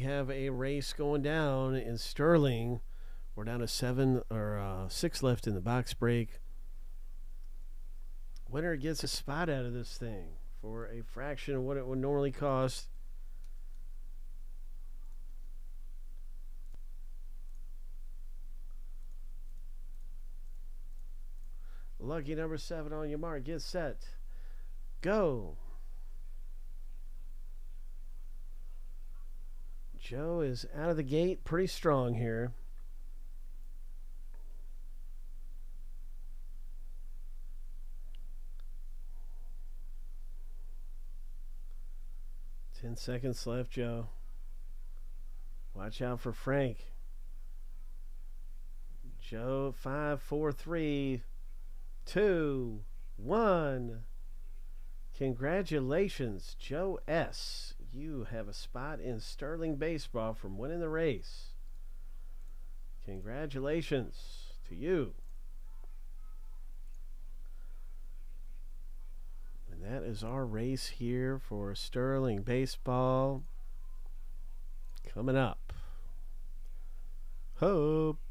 have a race going down in Sterling. We're down to 6 left in the box break. Winner gets a spot out of this thing for a fraction of what it would normally cost. Lucky number 7 on your mark. Get set. Go. Joe is out of the gate pretty strong here. Ten seconds left, Joe. Watch out for Frank. Joe, 5, 4, 3, 2, 1. Congratulations, Joe S. You have a spot in Sterling Baseball from winning the race. Congratulations to you. And that is our race here for Sterling Baseball. Coming up. Hope.